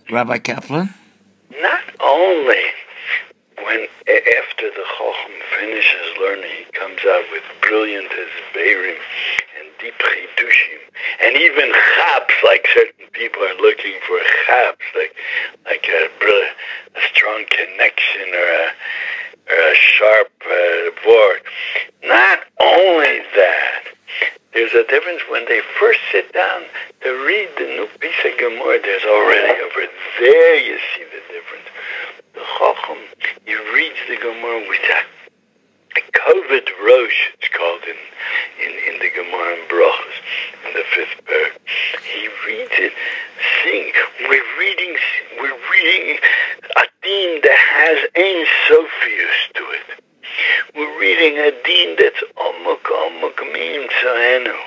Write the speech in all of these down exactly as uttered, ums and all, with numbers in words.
Rabbi Kaplan? Not only when after the Chacham finishes learning, he comes out with brilliant Hesberim and deep Chidushim, and even chaps, like certain people are looking for chaps, like like a, a strong connection or a, or a sharp uh, word. Not only that, there's a difference when they first sit down to read the new piece of Gemara. There's already over there you see the difference. The Chacham, he reads the Gemara with a, a Kovet Rosh, it's called in, in, in the Gemara in Brachos, in the fifth parak. He reads it, seeing, we're reading, we're reading a deen that has Ein Sofius to it. We're reading a deen that's Omuk Omuk Mim Tzahenu.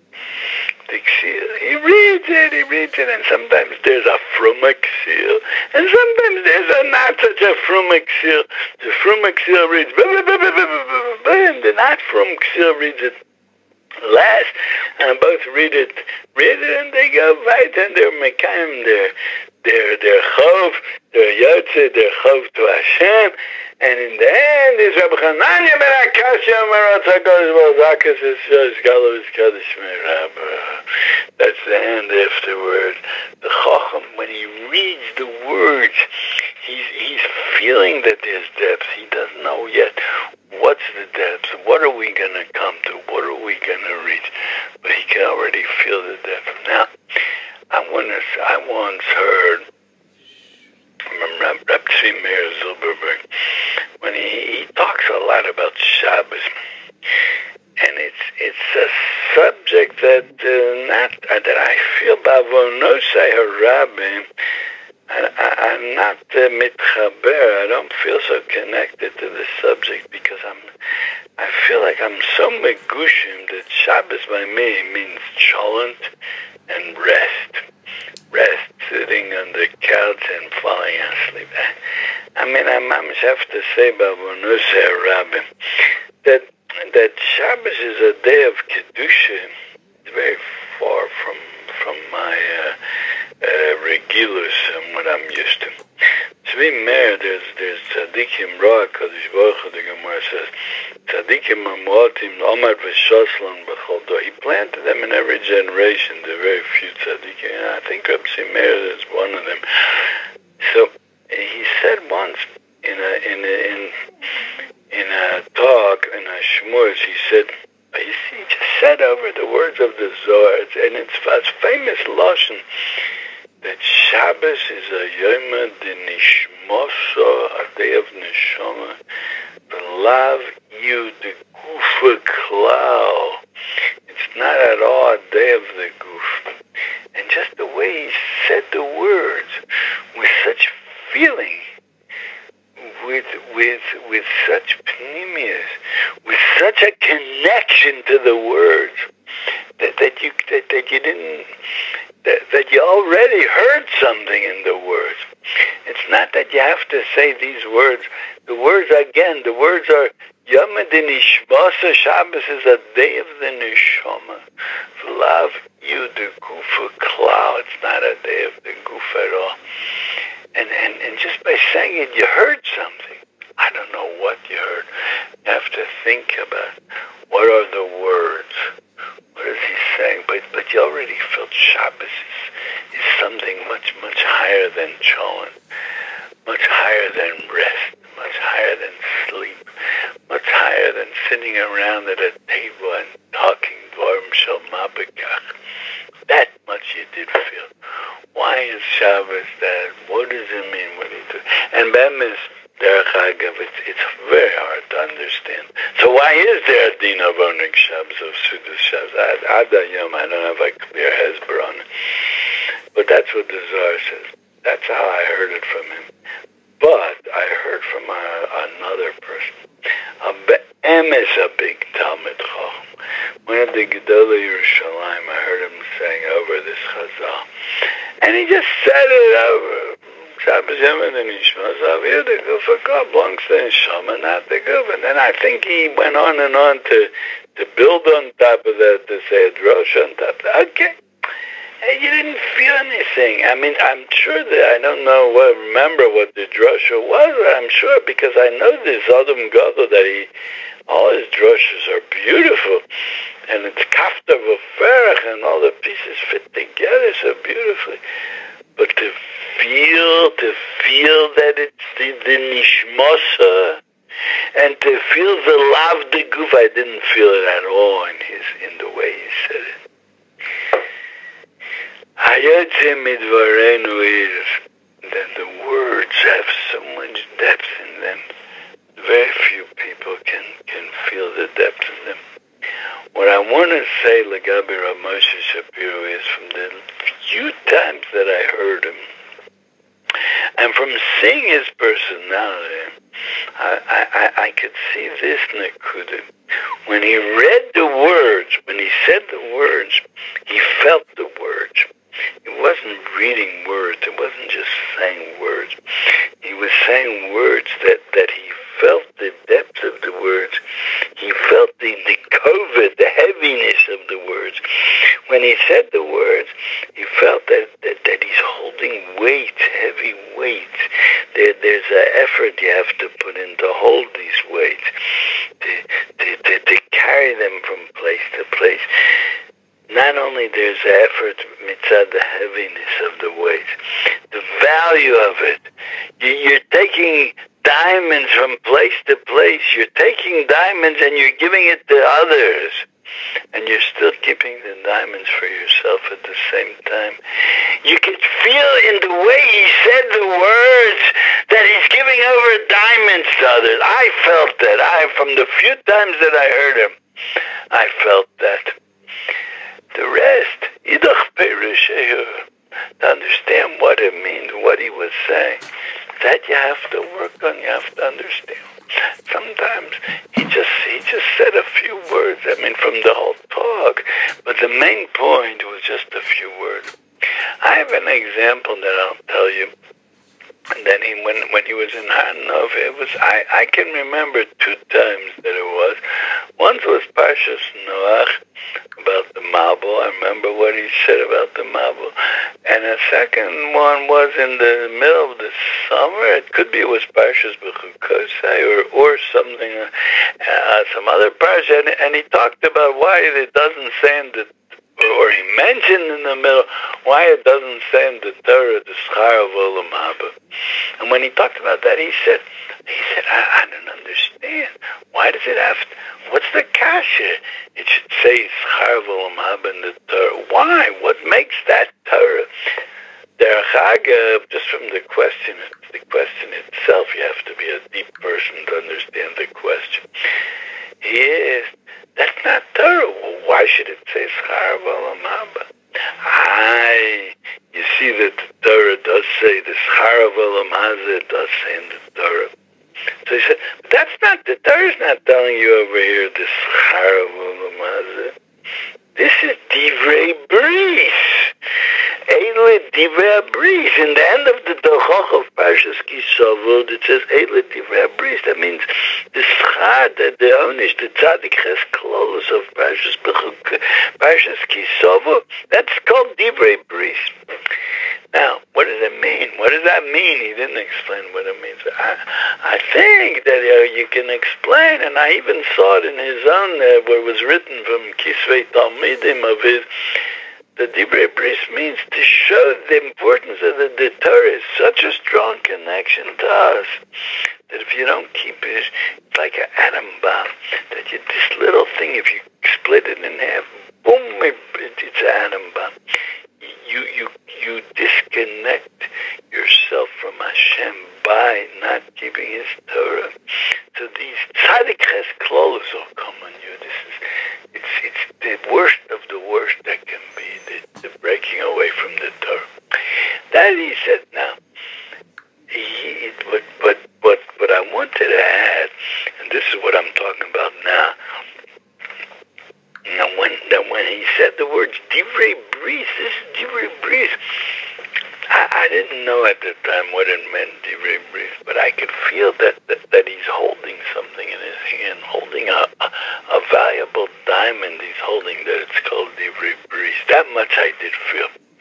He reads it, he reads it, and sometimes there's a Frumexil, and sometimes there's a not such a Frumexil. The Frumexil reads, and the not Frumexil reads it last, and both read it, read it, and they go right, and they're Mekayim, they're, they're, they're Chov, they're Yotze, they're Chov to Hashem, and in the end, is Rabbi Chananya ben Akashya Marat HaKadosh Baruch Hu says, Galu is Kadosh Merab. That's the end afterward. The Chacham, when he reads the words, he's he's feeling that there's depth. He doesn't know yet what's the depth. What are we going to come to? What are we going to reach? But he can already feel the depth. Now, I once, I once heard Reb Tzvi Meir Zilberberg, when he, he talks a lot about Shabbos, and it's it's a subject that uh, not uh, that I feel bavonosai harabim. I'm not uh, mitchaber. I don't feel so connected to the subject because I'm. I feel like I'm so megushim that Shabbos by me means cholent and rest. Rest, sitting on the couch and falling asleep. I mean, I mamish have to say, Bavonosei Rabbim, that that Shabbos is a day of kedusha. It's very far from from my uh, uh, regulus and what I'm used to. Tzvi Meir, there's there's tzaddikim roa Kadosh Baruch Hu. The Gemara says tzaddikim amotim omar v'shoslan b'chol dor. He planted them in every generation. There are very few tzaddikim. And I think Reb Tzvi Meir is one of them. So he said once in a in a, in in a talk in a shmuz, he said, you see, he just said over the words of the Zohar, and it's a famous lashon, that Shabbos is a Yom de Nishmoso, a day of Neshama, V'lav you the Gufa Klal. It's not at all a day of the Guf. And just the way he said the words, with such feeling, with with with such pnimius, with such a connection to the words, that, that you that, that you didn't that, that you already heard something in the words. It's not that you have to say these words. The words again, the words are Yom Nishmasa. Shabbos is a day of the neshama. V'lav you the gufa klal. It's not a day of the goof at all. And, and and just by saying it, you heard something. I don't know what you heard. You have to think about what are the words. What is he saying? But but you already felt Shabbos is, is something much, much higher than cholent, much higher than rest, much higher than sleep, much higher than sitting around at a table and talking dvarim shel mabekach. That much you did feel. Why is Shabbos that? What does it mean? What do you do? And Bem is Derech Agav. It's, it's very hard to understand. So why is there a din of Oneg Shabbos, of Sudas Shabbos? Ada Yom, I don't have a clear hesber on it. But that's what the Zohar says. That's how I heard it from him. But I heard from a, another person. A Be'em is a big Talmud Chacham. One of the Gedolei Yerushalayim, I heard him saying over this Chazal. And he just said it over. Shabbos Yom Nishma Zavir, the Guf HaKol belongs to Neshama, not the Guf. And then I think he went on and on to, to build on top of that, to say a Drosh on top of that. Okay. And you didn't feel anything. I mean, I'm sure that I don't know what, remember what the drasha was. I'm sure because I know this Adam Gadol that he, all his drashas are beautiful, and it's kafta v'ferach, and all the pieces fit together so beautifully. But to feel, to feel that it's the, the nishmasa, and to feel the lav de guf, I didn't feel it at all in his, in the way he said it. Hayotze midvarenu is that the words have so much depth in them. Very few people can, can feel the depth of them. What I want to say, Legabi Rav Moshe Shapiro, is from the few times that I heard him, and from seeing his personality, I, I, I could see this Nakuda. When he read the words, when he said the words, he felt the words. He wasn't reading words. It wasn't just saying words. He was saying words that, that he felt the depth of the words. He felt the, the COVID, the heaviness of the words. When he said the words, he felt that, that, that he's holding weight, heavy weight. There, there's an effort you have to put in to hold these weights, to, to, to, to carry them from place to place. Not only there's an effort mitzad the heaviness of the weight, the value of it. You're taking diamonds from place to place. You're taking diamonds and you're giving it to others. And you're still keeping the diamonds for yourself at the same time. You could feel in the way he said the words that he's giving over diamonds to others. I felt that. I, from the few times that I heard him, I felt that. The rest, Yidach Perushehu, to understand what it means, what he was saying, that you have to work on, you have to understand. Sometimes he just he just said a few words, I mean, from the whole talk, but the main point was just a few words. I have an example that I'll tell you. And then he, when when he was in Hanov, it was I, I can remember two times that it was. Once was Parshas Noach about the Mabul. I remember what he said about the Mabul. And a second one was in the middle of the summer. It could be it was Parshas Bechukosai or or something, uh, some other parsha. And, and he talked about why it doesn't say in the or he mentioned in the middle why it doesn't say in the Torah the Schar of Olam Haba. And when he talked about that, he said, he said, I, I don't understand. Why does it have to, what's the kasha? It should say Schar of Olam Haba in the Torah. Why? What makes that Torah? Derech Agav, just from the question, the question itself, you have to be a deep person to understand the question. He is, that's not Torah. Well, why should it say Schar of Olam Haba? I, you see that the Torah does say the Schar of Olam Haba, does say in the Torah. So he said, but that's not, the Torah's not telling you over here the Schar of Olam Haba. This is Divrei Bris. Eile Divrei Bris. In the end of the Tochoch of Parshas Kisavod, it says Eile Divrei Bris. That means the Schar, the, the Onish, the Tzadik Ches Klolos of Parshas Parshas Kisavod, that's called Divrei Bris. Now, what does it mean? What does that mean? He didn't explain what it means. I, I think that uh, you can explain, and I even saw it in his own, uh, where it was written from Kisvei Talmidim of his, the Divrei Bris means to show the importance of the, the Torah is such a strong connection to us that if you don't keep it, it's like an atom bomb. That you, this little thing, if you split it in half, boom, it, it's an atom bomb. You, you, you disconnect yourself from Hashem by not keeping His Torah. So these tzaddik ches klolos will come on you. This is, it's, it's the worst of the worst that can be, the, the breaking away from the Torah. That he said. Now, he, but, but, but, but I wanted to add, and this is what I'm talking about now. Now, when, now when he said the words Divrei Bris, this is Divrei Bris. I, I didn't know at the time what it meant, Divrei Bris, but I could feel that, that, that he's holding something in his hand, holding a, a, a valuable diamond he's holding, that it's called Divrei Bris. That much I did feel.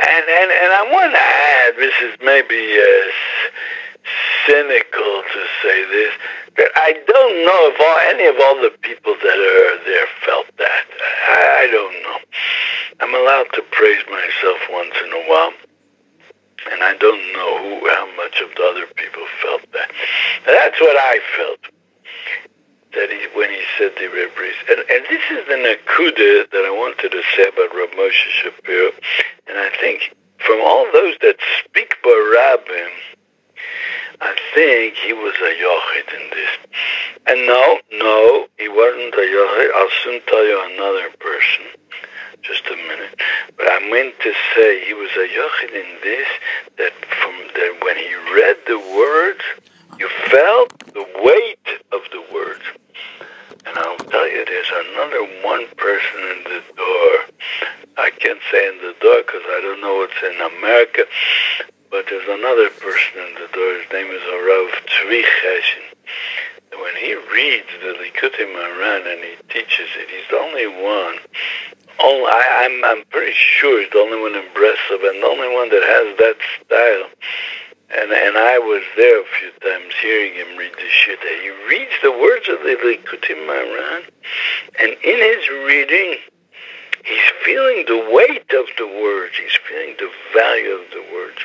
And, and, and I want to add, this is maybe uh, cynical to say this, that I don't know if all, any of all the people that are there felt that. I, I don't know. I'm allowed to praise myself once in a while, and I don't know who, how much of the other people felt that. That's what I felt. That he, when he said the Rebbeis, and, and this is the nakuda that I wanted to say about Rav Moshe Shapiro, and I think from all those that speak Barabim, I think he was a yochid in this. And no, no, he wasn't a yochid. I'll soon tell you another person. Just a minute. But I meant to say he was a yochid in this, that from that when he read the words, you felt the weight of the words. And I'll tell you, there's another one person in the door. I can't say in the door because I don't know what's in America, but there's another person in the door. His name is Rav Tzvi Cheshin. When he reads the Likutei Moharan and he teaches it, he's the only one. Only, I, I'm, I'm pretty sure he's the only one in Breslov and the only one that has that style. And and I was there a few times hearing him read the Shita. He reads the words of the Likutei Moharan, and in his reading, he's feeling the weight of the words. He's feeling the value of the words.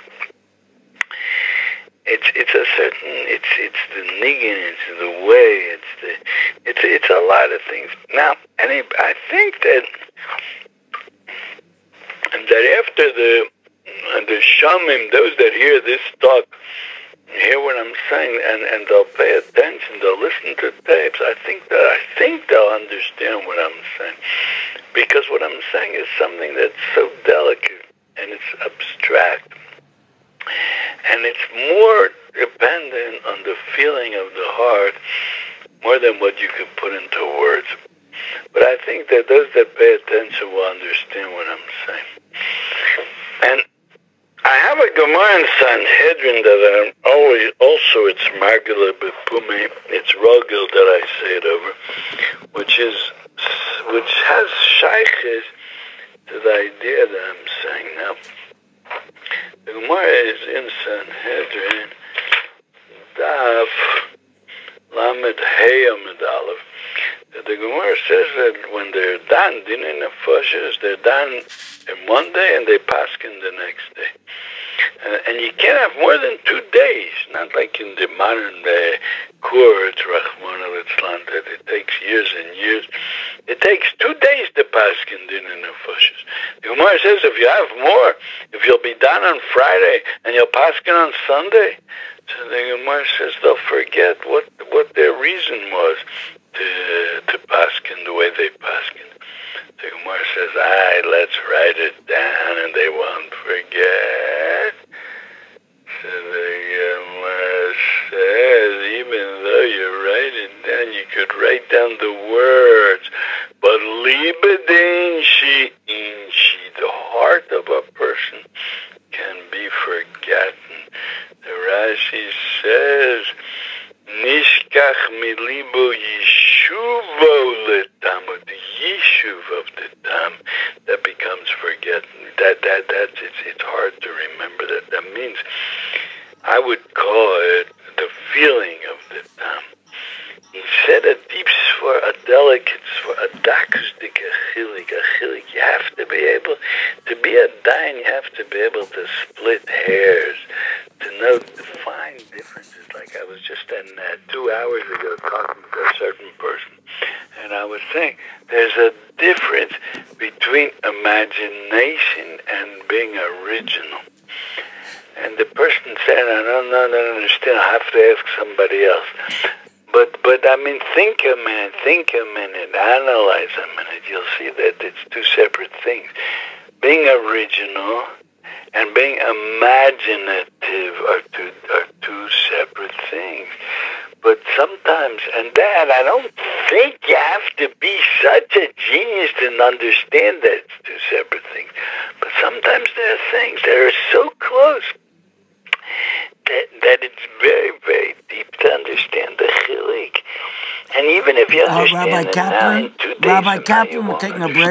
It's it's a certain it's it's the niggin, it's the way, it's the it's it's a lot of things. Now, any I think that and that after the the shamim, those that hear this talk, hear what I'm saying, and, and they'll pay attention, they'll listen to tapes. I think that I think they'll understand what I'm saying, because what I'm saying is something that's so delicate and it's abstract. And it's more dependent on the feeling of the heart more than what you can put into words. But I think that those that pay attention will understand what I'm saying. And I have a Gemara in Sanhedrin that I'm always, also it's Margula Bepumi, it's Rogel that I say it over, which is, which has shaykhis to the idea that I'm saying now. The Gemara is in Sanhedrin, Daf Lamed Hey Amud Aleph. The Gemara says that when they're done, Dinin Nefashos, they're done in one day and they paskin the next day. And, and you can't have more than two days, not like in the modern day courts, Rahman al-Islam, that it takes years and years. It takes two days to paskin Dinin Nefashos. The Gemara says if you have more, if you'll be done on Friday and you'll paskin on Sunday, so the Gemara says they'll forget what, what their reason was to to paskin the way they paskin. The Gemara says, "Aye, let's write it down, and they won't forget." So the Gemara says, even though you write it down, you could write down the words, but libedin she in she, the heart of a person can be forgotten. The Rashi says, Nishkach milibo yishuvo letam, the yishuv of the tam, that becomes forgotten. That that that's it's it's hard to remember that. That means I would call it the feeling of the tam. He said a deep for a delicate for a dakusdik achilik achilik. You have to be able to be a dayan. You have to be able to split hairs, to know the fine differences. Like I was just in uh, two hours ago talking to a certain person, and I was saying there's a difference between imagination and being original. And the person said, I don't, I don't understand. I have to ask somebody else. But, but I mean, think a minute, think a minute, analyze a minute. You'll see that it's two separate things. Being original and being imaginative are two, are two separate things. But sometimes, and that, I don't think you have to be such a genius to understand that it's two separate things. But sometimes there are things that are so close that, that it's very, very deep to understand the chilik. And even if you understand uh, Rabbi it Kaplan, now, in two days Rabbi from Kaplan, now, you we're won't taking a understand. break.